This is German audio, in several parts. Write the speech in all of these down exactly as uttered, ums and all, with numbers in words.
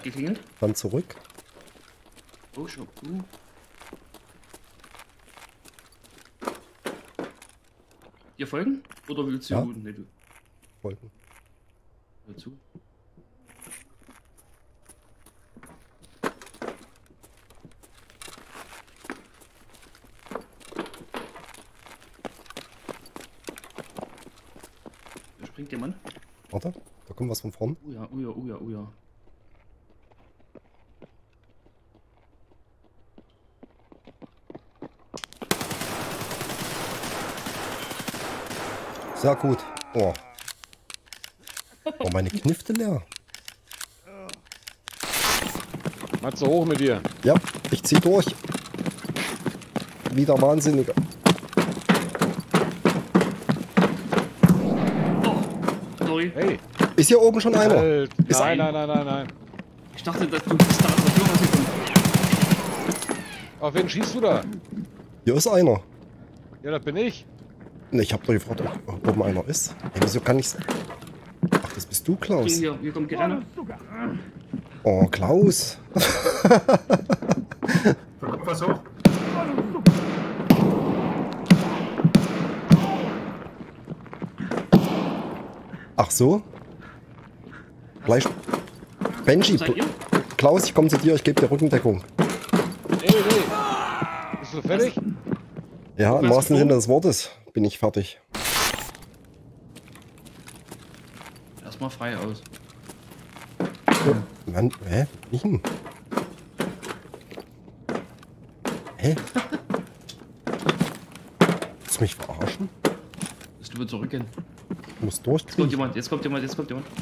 hat geklingelt. Dann zurück. Oh, schon. Uh. Dir folgen? Oder willst du Ja. looten? Nee, du. Folgen. Hör zu. Da springt jemand. Warte, da kommt was von vorn. Oh ja, oh ja, oh ja, oh ja. Sehr gut. Oh. Oh, meine Knifte leer. Matze, hoch mit dir. Ja, ich zieh durch. Wieder Wahnsinniger. Oh, sorry. Hey. Ist hier oben schon einer? Halt. Ist Nein, ein- nein, nein, nein, nein. Ich dachte, dass du bist da aus der Tür rausgekommen. Auf wen schießt du da? Hier ist einer. Ja, das bin ich. Ne, ich hab doch gefragt, ob oben einer ist. Ey, wieso kann ich's... Ach, das bist du, Klaus. Hier, hier kommt Geranne. Oh, Klaus. Was hoch? Ach so? Gleich... Benji, Seid ihr? Klaus, ich komme zu dir, ich gebe dir Rückendeckung. Nee, nee. Bist du fertig? Ja, im wärst wahrsten du Sinne des Wortes bin ich fertig. Erstmal frei aus. Mann, hä? Ich? Hä? Willst du mich verarschen? Bist du wieder zurückgehen? Ich muss Jetzt kommt durchkriegen. jemand, jetzt kommt jemand, jetzt kommt jemand.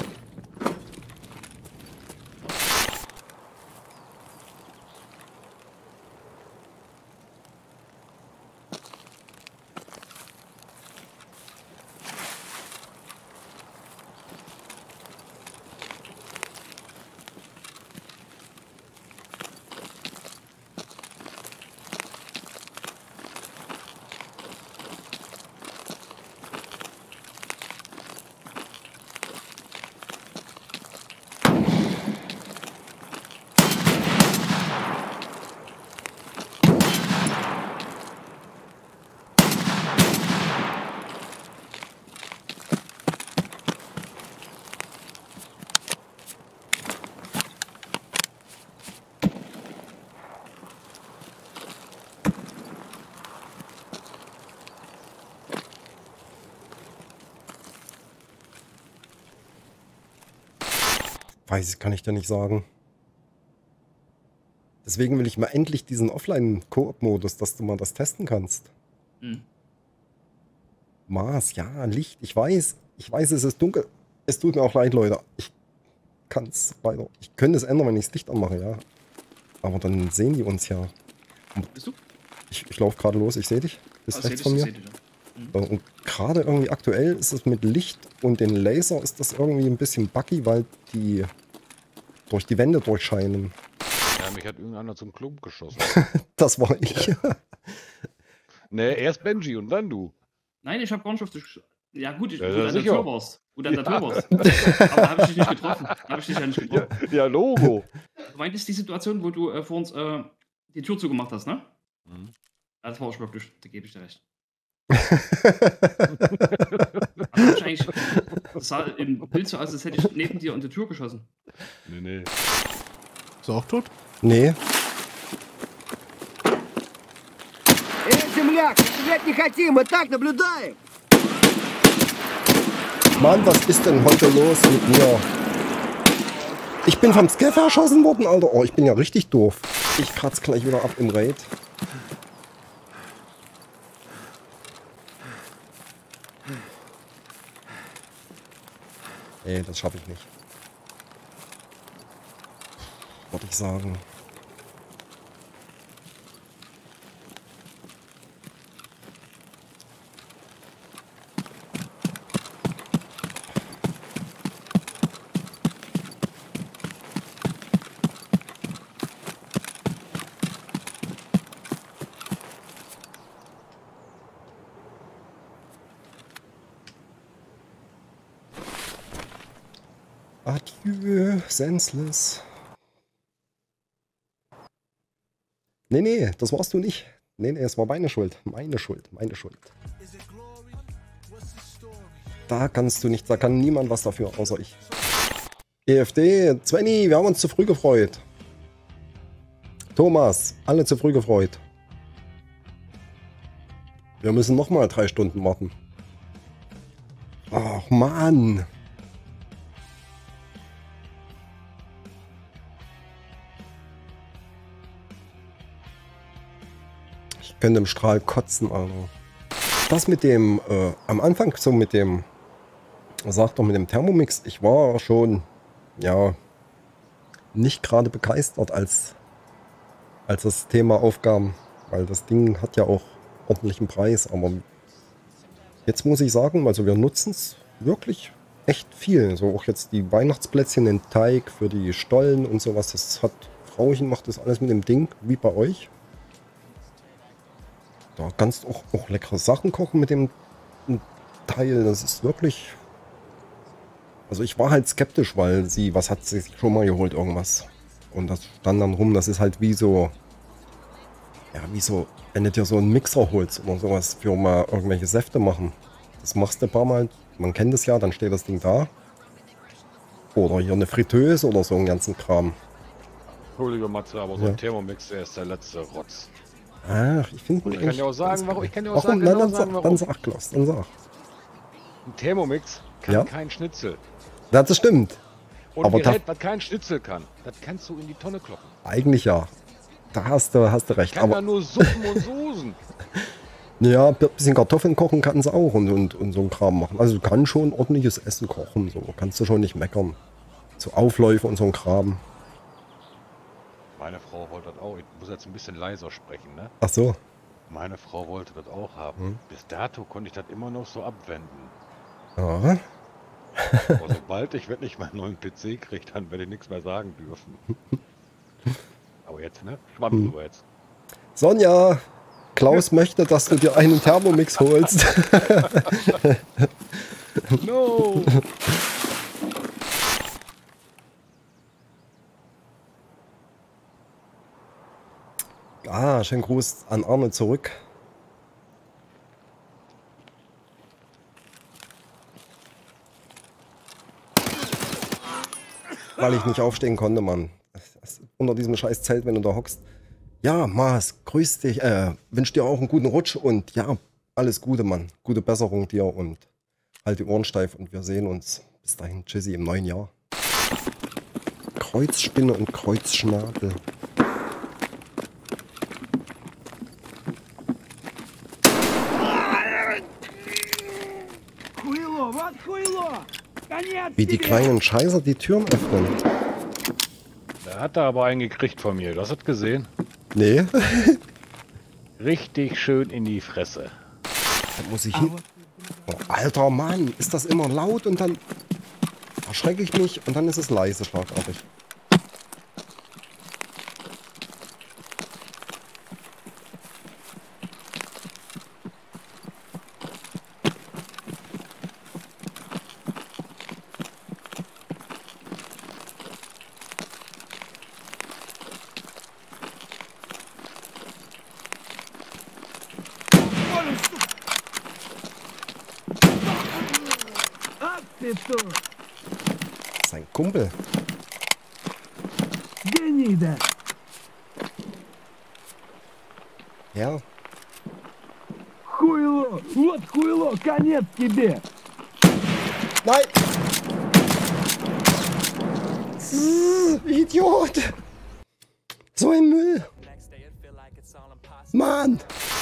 Weiß ich, kann ich dir nicht sagen. Deswegen will ich mal endlich diesen Offline-Koop-Modus, dass du mal das testen kannst. Hm. Mars, ja, Licht, ich weiß. Ich weiß, es ist dunkel. Es tut mir auch leid, Leute. Ich kann es weiter. Ich könnte es ändern, wenn ich das Licht anmache, ja. Aber dann sehen die uns ja. Bist du? Ich, ich laufe gerade los, ich sehe dich. Bist Ah, seh rechts dich, von mir. seh dich, ja. Äh, Und gerade irgendwie aktuell ist es mit Licht und den Laser ist das irgendwie ein bisschen buggy, weil die durch die Wände durchscheinen. Ja, mich hat irgendeiner zum Klump geschossen. Das war ich. Ne, erst Benji und dann du. Nein, ich habe gar nicht auf dich. Ja, gut, ich, Ja, wo du an der sicher. Tür warst. Wo du an der Ja. Tür warst. Aber da habe ich dich nicht getroffen. Da habe ich dich ja nicht Ja, getroffen. ja Logo. Du meintest die Situation, wo du äh, vor uns äh, die Tür zugemacht hast, ne? Mhm. Ja, das war auch wirklich, da gebe ich dir recht. Also ich eigentlich, das sah im Bild so aus, als hätte ich neben dir an die Tür geschossen. Nee, nee. Ist er auch tot? Nee, Эй, земляк, стрелять не хотим, мы так наблюдаем. Mann, was ist denn heute los mit mir? Ich bin vom Scaff erschossen worden, Alter. Oh, ich bin ja richtig doof. Ich kratz gleich wieder ab im Raid. Ey, das schaffe ich nicht. Würde ich sagen. Adieu, senseless. Nee, nee, das warst du nicht. Nee, nee, es war meine Schuld. Meine Schuld, meine Schuld. Da kannst du nichts, da kann niemand was dafür, außer ich. E F D, Svenny, wir haben uns zu früh gefreut. Thomas, alle zu früh gefreut. Wir müssen nochmal drei Stunden warten. Ach, Mann. Ich könnte im Strahl kotzen, Alter. Das mit dem, äh, am Anfang so mit dem, sagt doch mit dem Thermomix, ich war schon, ja, nicht gerade begeistert, als, als das Thema aufkam, weil das Ding hat ja auch ordentlichen Preis, aber jetzt muss ich sagen, also wir nutzen es wirklich echt viel, so auch jetzt die Weihnachtsplätzchen, den Teig für die Stollen und sowas, das hat, Frauchen macht das alles mit dem Ding, wie bei euch. Da kannst du auch, auch leckere Sachen kochen mit dem Teil, das ist wirklich... Also ich war halt skeptisch, weil sie, was hat sie sich schon mal geholt, irgendwas. Und das stand dann rum, das ist halt wie so, ja wie so, wenn du dir so einen Mixer holst oder sowas für mal irgendwelche Säfte machen. Das machst du ein paar Mal, man kennt es ja, dann steht das Ding da. Oder hier eine Fritteuse oder so einen ganzen Kram. Entschuldige Matze, aber so Ja. ein Thermomix, der ist der letzte Rotz. Ach, ich finde... Und ich kann dir auch sagen, warum. Ich kann dir auch Warum? sagen, Nein, genau dann, sagen, sag, warum. dann sag, Klaus, dann sag. Ein Thermomix kann Ja. kein Schnitzel. Ja, das stimmt. Und Aber ein da- Gerät, was kein Schnitzel kann, das kannst du in die Tonne kloppen. Eigentlich ja. Da hast du, hast du recht. Kann ja Aber nur Suppen und Soßen. ja, ein bisschen Kartoffeln kochen kannst du auch und, und, und so ein Kram machen. Also du kannst schon ordentliches Essen kochen. So kannst du schon nicht meckern. So Aufläufe und so ein Kram. Meine Frau wollte das auch. Ich muss jetzt ein bisschen leiser sprechen, ne? Ach so. Meine Frau wollte das auch haben. Hm. Bis dato konnte ich das immer noch so abwenden. Ja. Aber sobald ich wirklich meinen neuen P C kriege, dann werde ich nichts mehr sagen dürfen. Aber jetzt, ne? Schwamm Hm. drüber jetzt. Sonja, Klaus möchte, dass du dir einen Thermomix holst. No! Ah, schönen Gruß an Arne zurück. Weil ich nicht aufstehen konnte, Mann. Das ist unter diesem scheiß Zelt, wenn du da hockst. Ja, Mars, grüß dich. Äh, wünsch dir auch einen guten Rutsch und ja, alles Gute, Mann. Gute Besserung dir und halt die Ohren steif und wir sehen uns bis dahin. Tschüssi im neuen Jahr. Kreuzspinne und Kreuzschnabel. Хуйло, вот хуйло! Конец Wie die тебе! kleinen Scheißer die Türen öffnen. Da hat er aber einen gekriegt von mir. Du hast das gesehen? Nee. Richtig schön in die Fresse. Da muss ich hin. Oh, alter Mann, ist das immer laut und dann erschrecke ich mich und dann ist es leise, schlagartig. Ах ты что! Sein Kumpel. Гнида! Ja. Хуйло! Вот хуйло! Конец тебе! Nein! Idiot! So ein Müll! Mann!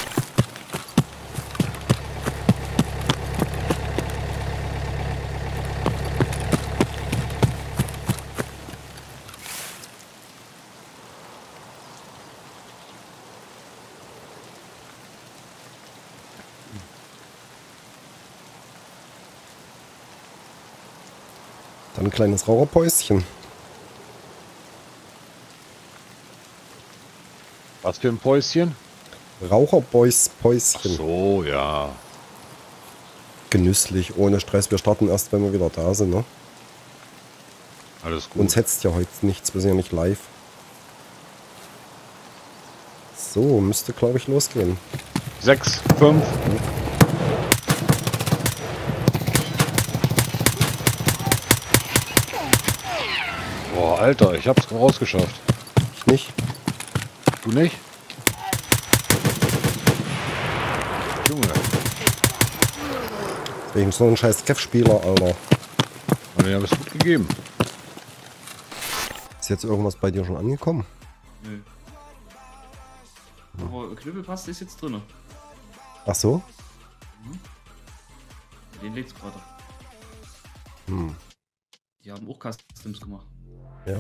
Dann ein kleines Raucherpäuschen. Was für ein Päuschen? Raucherboys Ach Päuschen. so, ja. Genüsslich, ohne Stress. Wir starten erst, wenn wir wieder da sind. Ne? Alles gut. Uns hetzt ja heute nichts, wir sind ja nicht live. So, müsste glaube ich losgehen. Sechs, fünf. Boah, Alter, ich hab's rausgeschafft. Ich nicht. Du nicht? Junge. Wegen so ein scheiß Kev-Spieler, Alter. Und den hab ich's gut gegeben. Ist jetzt irgendwas bei dir schon angekommen? Nö. Aber Knüppelpaste ist jetzt drin. Ach so? Den legt's gerade. Hm. Die haben auch Customs gemacht. Ja.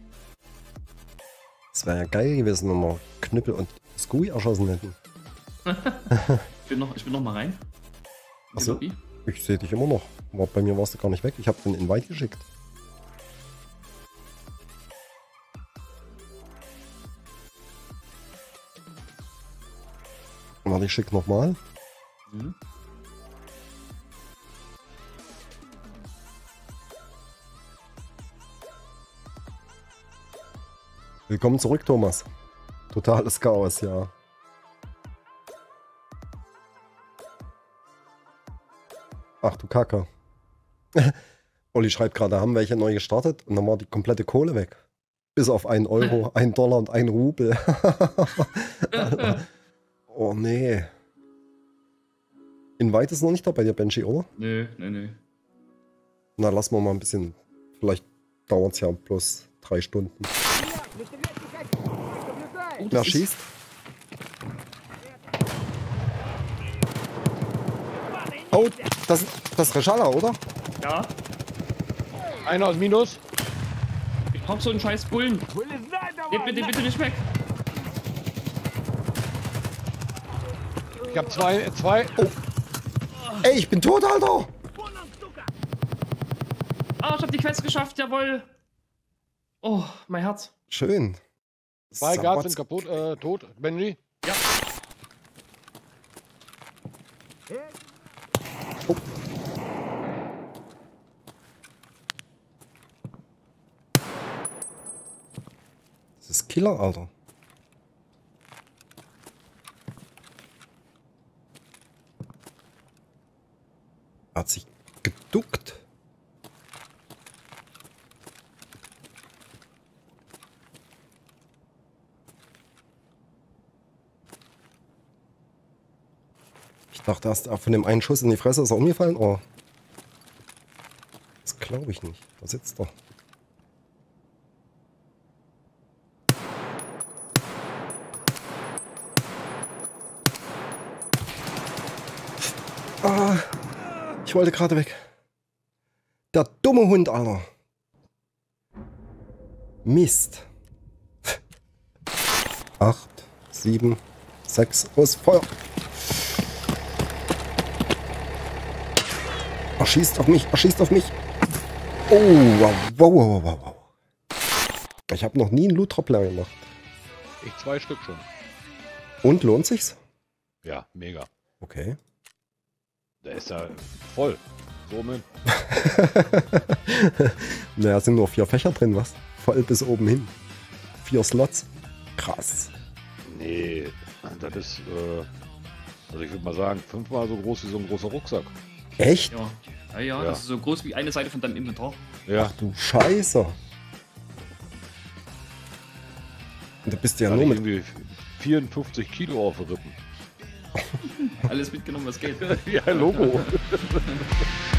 Es wäre ja geil gewesen, wenn wir Knüppel und Scooby erschossen hätten. Ich bin noch, ich bin noch mal rein. In die Ach so. Lobby. Ich sehe dich immer noch. Aber bei mir warst du gar nicht weg. Ich habe den Invite geschickt. Warte, ich schick nochmal. Mhm. Willkommen zurück, Thomas. Totales Chaos, ja. Ach du Kacke. Olli schreibt gerade, haben welche neu gestartet und dann war die komplette Kohle weg. Bis auf einen Euro, einen Dollar und einen Rubel. Oh nee. Invite ist noch nicht da bei dir, Benji, oder? Nö, nö, nö. Na, lassen wir mal ein bisschen. Vielleicht dauert es ja bloß drei Stunden. Oh, das Wer ist- schießt? Oh, das, das ist Reschala, oder? Ja, Einer aus Minus. ich brauch so einen scheiß Bullen. Nehmt mir den bitte nicht weg. Ich hab zwei, zwei. Oh. Ey, ich bin tot, Alter! Ah, ich hab die Quest geschafft, jawohl. Oh, mein Herz. Schön. Zwei Guards sind Sabatz- kaputt, äh, tot. Benji. Ja. Das ist Killer, Alter. Er hat sich geduckt. Ich dachte erst, von dem einen Schuss in die Fresse ist er umgefallen. Oh. Das glaube ich nicht. Da sitzt er. Ah, ich wollte gerade weg. Der dumme Hund, Alter. Mist. Acht, sieben, sechs, aus Feuer. Er schießt auf mich, er schießt auf mich. Oh, wow, wow, wow, wow, wow. Ich habe noch nie einen Loot-Drop leer gemacht. Ich zwei Stück schon. Und lohnt sich's? Ja, mega. Okay. Der ist ja voll. So mit. Naja, sind nur vier Fächer drin, was? Voll bis oben hin. Vier Slots. Krass. Nee, das ist, äh, also ich würde mal sagen, fünfmal so groß wie so ein großer Rucksack. Echt? Ja. Ja, ja, Ja. das ist so groß wie eine Seite von deinem Inventar. Ja, Du Scheiße. Und da bist du ja da nur hatte ich mit... irgendwie vierundfünfzig Kilo auf den Rippen. Alles mitgenommen, was geht. Ja, Logo.